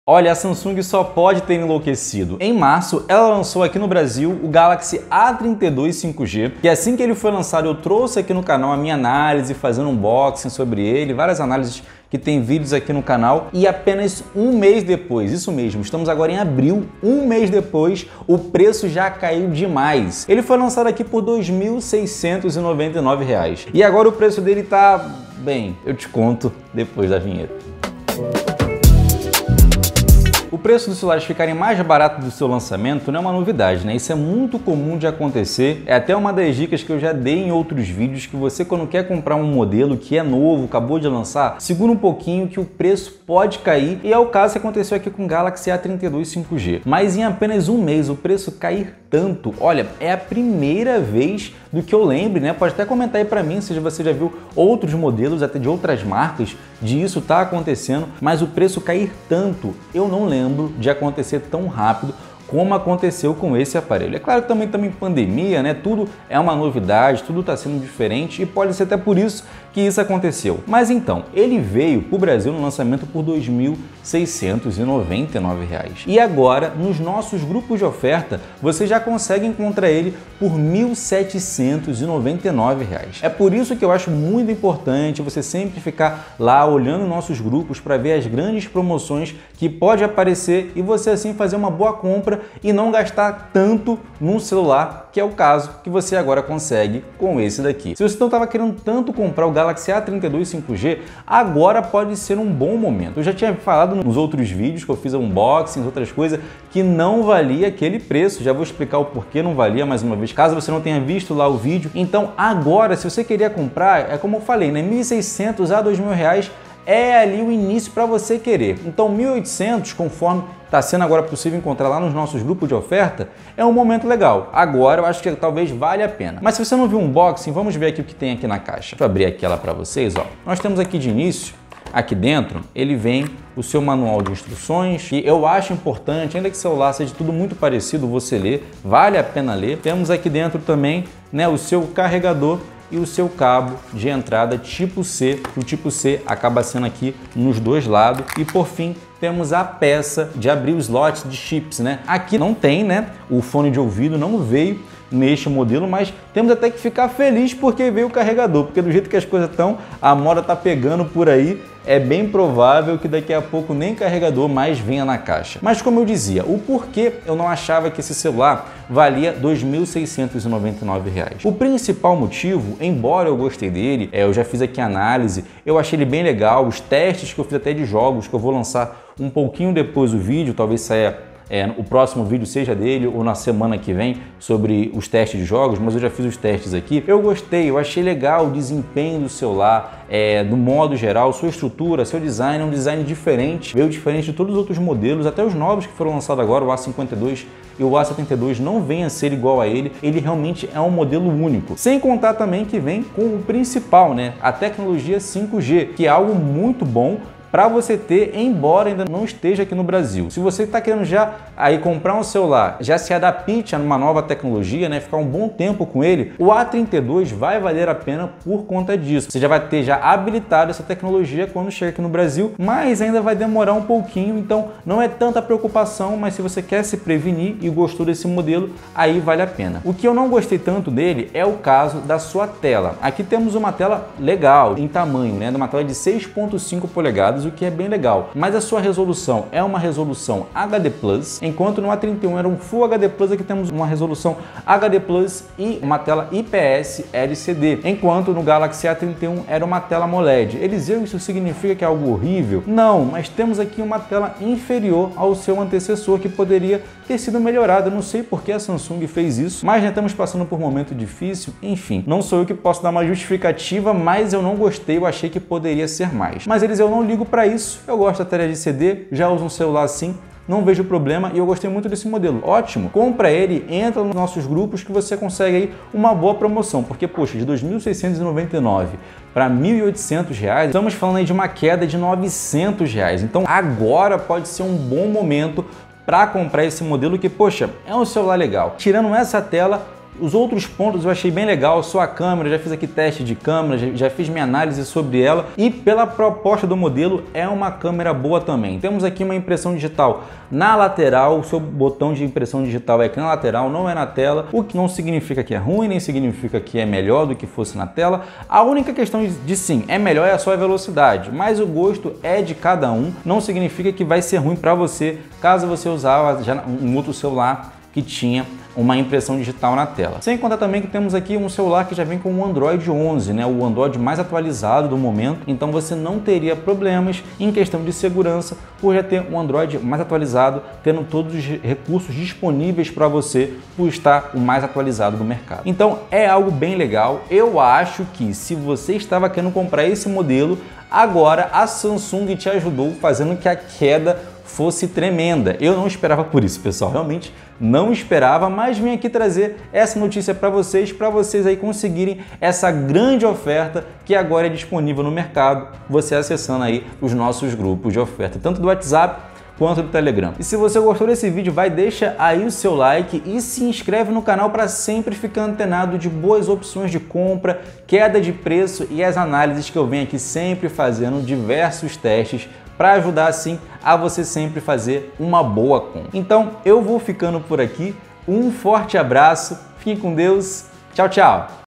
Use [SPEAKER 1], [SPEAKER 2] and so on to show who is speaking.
[SPEAKER 1] Olha, a Samsung só pode ter enlouquecido. Em março, ela lançou aqui no Brasil o Galaxy A32 5G, e assim que ele foi lançado eu trouxe aqui no canal a minha análise, fazendo um unboxing sobre ele, várias análises que tem vídeos aqui no canal, e apenas um mês depois, isso mesmo, estamos agora em abril, um mês depois, o preço já caiu demais. Ele foi lançado aqui por R$ 2.699. E agora o preço dele tá... bem, eu te conto depois da vinheta. O preço dos celulares ficarem mais barato do seu lançamento não é uma novidade, né? Isso é muito comum de acontecer. É até uma das dicas que eu já dei em outros vídeos, que você, quando quer comprar um modelo que é novo, acabou de lançar, segura um pouquinho que o preço pode cair, e é o caso que aconteceu aqui com o Galaxy A32 5G. Mas em apenas um mês o preço cair tanto, olha, é a primeira vez do que eu lembre, né? Pode até comentar aí pra mim se você já viu outros modelos, até de outras marcas, de isso tá acontecendo, mas o preço cair tanto, eu não lembro de acontecer tão rápido como aconteceu com esse aparelho. É claro que também estamos em pandemia, né? Tudo é uma novidade, tudo está sendo diferente e pode ser até por isso que isso aconteceu. Mas então, ele veio para o Brasil no lançamento por R$ 2.699. E agora, nos nossos grupos de oferta, você já consegue encontrar ele por R$ 1.799. É por isso que eu acho muito importante você sempre ficar lá olhando nossos grupos para ver as grandes promoções que pode aparecer e você assim fazer uma boa compra e não gastar tanto num celular, que é o caso que você agora consegue com esse daqui. Se você não estava querendo tanto comprar o Galaxy A32 5G, agora pode ser um bom momento. Eu já tinha falado nos outros vídeos que eu fiz unboxings, outras coisas, que não valia aquele preço. Já vou explicar o porquê não valia mais uma vez, caso você não tenha visto lá o vídeo. Então agora, se você queria comprar, é como eu falei, né? 1.600 a R$ 2.000 é ali o início para você querer. Então 1.800, conforme está sendo agora possível encontrar lá nos nossos grupos de oferta, é um momento legal. Agora eu acho que talvez valha a pena. Mas se você não viu o unboxing, vamos ver aqui o que tem aqui na caixa. Deixa eu abrir aqui ela para vocês, ó. Nós temos aqui de início, aqui dentro, ele vem o seu manual de instruções, que eu acho importante, ainda que o celular seja tudo muito parecido, você ler, vale a pena ler. Temos aqui dentro também, né, o seu carregador e o seu cabo de entrada tipo C. O tipo C acaba sendo aqui nos dois lados. E por fim, temos a peça de abrir o slot de chips, né? Aqui não tem, né? O fone de ouvido não veio neste modelo, mas temos até que ficar feliz porque veio o carregador, porque do jeito que as coisas estão, a moda tá pegando por aí, é bem provável que daqui a pouco nem carregador mais venha na caixa. Mas como eu dizia, o porquê eu não achava que esse celular valia R$ 2.699. O principal motivo, embora eu gostei dele, eu já fiz aqui a análise, eu achei ele bem legal, os testes que eu fiz até de jogos, que eu vou lançar um pouquinho depois do vídeo, talvez saia o próximo vídeo seja dele ou na semana que vem sobre os testes de jogos, mas eu já fiz os testes aqui. Eu gostei, eu achei legal o desempenho do celular, do modo geral, sua estrutura, seu design é um design diferente, veio diferente de todos os outros modelos, até os novos que foram lançados agora, o A52 e o A72 não vem a ser igual a ele realmente é um modelo único. Sem contar também que vem com o principal, né? A tecnologia 5G, que é algo muito bom para você ter, embora ainda não esteja aqui no Brasil. Se você está querendo já aí comprar um celular, já se adapte a uma nova tecnologia, né, ficar um bom tempo com ele, o A32 vai valer a pena por conta disso. Você já vai ter já habilitado essa tecnologia quando chegar aqui no Brasil, mas ainda vai demorar um pouquinho, então não é tanta preocupação, mas se você quer se prevenir e gostou desse modelo, aí vale a pena. O que eu não gostei tanto dele é o caso da sua tela. Aqui temos uma tela legal em tamanho, né, uma tela de 6.5 polegadas, o que é bem legal, mas a sua resolução é uma resolução HD+, enquanto no A31 era um Full HD+, aqui temos uma resolução HD+, e uma tela IPS LCD, enquanto no Galaxy A31 era uma tela AMOLED. Eles dizem que isso significa que é algo horrível? Não, mas temos aqui uma tela inferior ao seu antecessor, que poderia ter sido melhorada. Eu não sei por que a Samsung fez isso, mas já estamos passando por um momento difícil, enfim, não sou eu que posso dar uma justificativa, mas eu não gostei, eu achei que poderia ser mais. Mas eu não ligo para isso, eu gosto da tela LCD, já uso um celular assim, não vejo problema e eu gostei muito desse modelo. Ótimo, compra ele, entra nos nossos grupos que você consegue aí uma boa promoção, porque poxa, de R$ 2.699 para R$ 1.800, estamos falando aí de uma queda de R$ 900. Então agora pode ser um bom momento para comprar esse modelo que, poxa, é um celular legal. Tirando essa tela, Os outros pontos eu achei bem legal, sua câmera, já fiz aqui teste de câmera, já fiz minha análise sobre ela e pela proposta do modelo é uma câmera boa também. Temos aqui uma impressão digital na lateral, o seu botão de impressão digital é aqui na lateral, não é na tela, o que não significa que é ruim, nem significa que é melhor do que fosse na tela. A única questão de sim, é melhor é só a velocidade, mas o gosto é de cada um, não significa que vai ser ruim para você caso você usar já um outro celular que tinha uma impressão digital na tela. Sem contar também que temos aqui um celular que já vem com o Android 11, né? O Android mais atualizado do momento, então você não teria problemas em questão de segurança por já ter um Android mais atualizado, tendo todos os recursos disponíveis para você por estar o mais atualizado do mercado. Então é algo bem legal. Eu acho que se você estava querendo comprar esse modelo, agora a Samsung te ajudou fazendo que a queda fosse tremenda. Eu não esperava por isso, pessoal, realmente não esperava, mas vim aqui trazer essa notícia para vocês aí conseguirem essa grande oferta que agora é disponível no mercado, você acessando aí os nossos grupos de oferta, tanto do WhatsApp quanto do Telegram. E se você gostou desse vídeo, deixa aí o seu like e se inscreve no canal para sempre ficar antenado de boas opções de compra, queda de preço e as análises que eu venho aqui sempre fazendo diversos testes para ajudar assim a você sempre fazer uma boa compra. Então eu vou ficando por aqui, um forte abraço, fiquem com Deus, tchau, tchau!